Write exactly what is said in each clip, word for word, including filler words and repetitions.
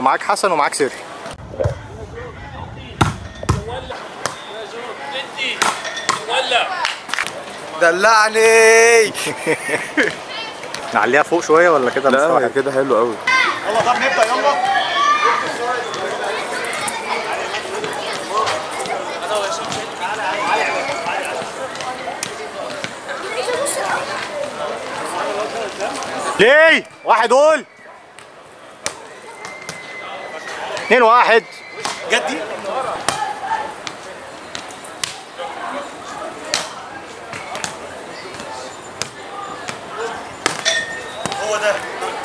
ومعاك حسن ومعاك سيري. دلعني. نعليها فوق شويه ولا كده؟ لا كده حلو قوي. يلا طب نبدا يلا. ليه؟ واحد قول. اتنين واحد. جدي. هو ده.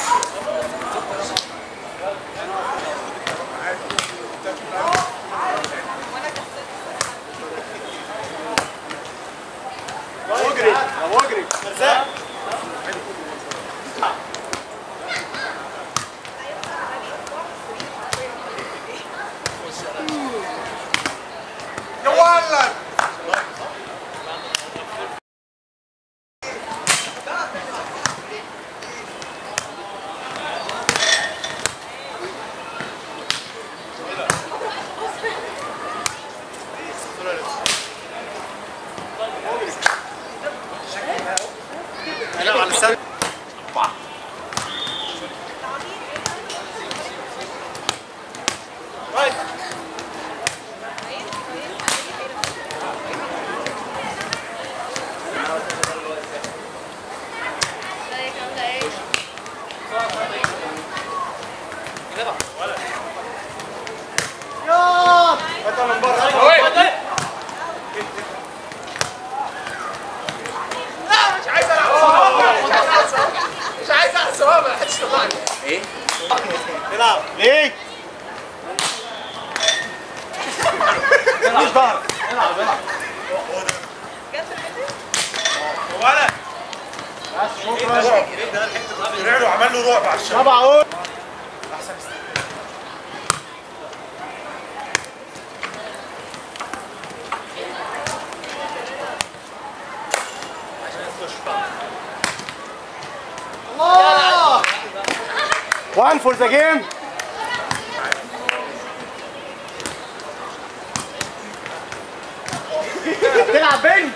واجري واجري مرزاق. يا ولد لا على السد. ايه؟ العب ليه؟ مش ظهر. العب العب. ولا بس شكرا. رعب له عمل له رعب على الشارع. طبعا اهو. احسن الله. One for the game. بتلعب بين؟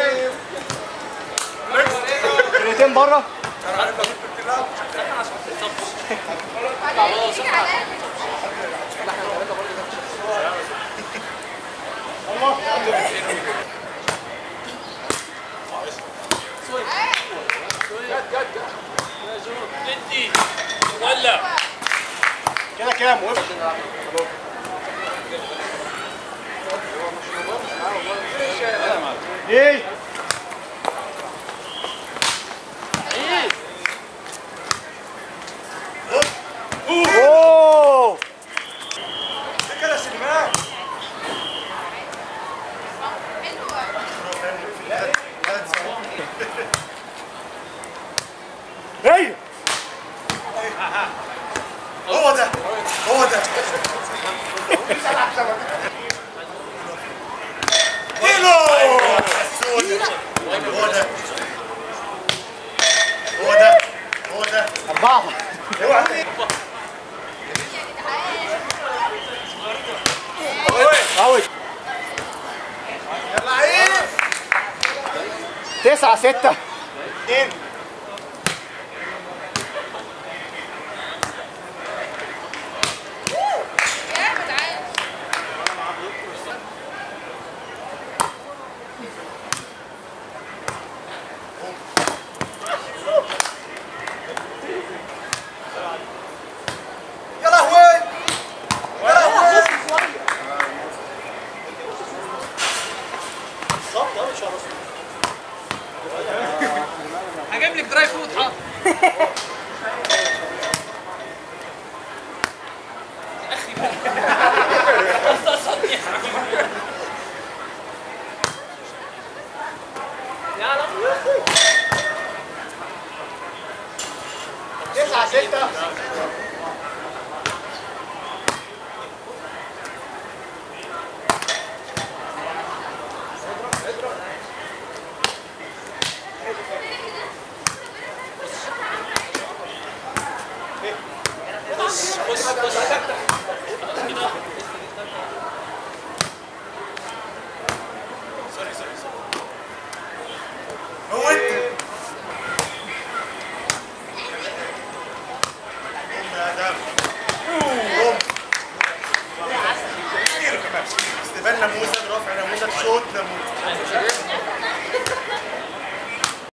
فرقتين بره. ولا كده كام؟ ايه؟ اوه كده سلمان. ايه هو ده هو ده كيلو. هو ده هو ده هو ده أربعة. اوي يلا عيد. تسعة ستة اتنين. هجيب لك دراي فود حاضر. اخي يا رب. تسعة ستة. خش خش سوري سوري سوري هو انت يا دم اوه كتير كمان استبان نموذج رفع نموذج شوط نموذج